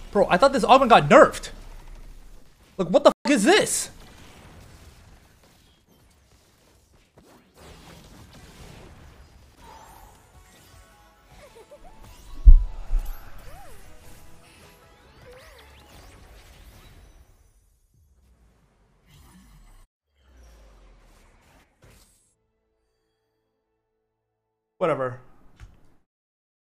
Bro, I thought this augment got nerfed. Like, what the fuck is this? Whatever.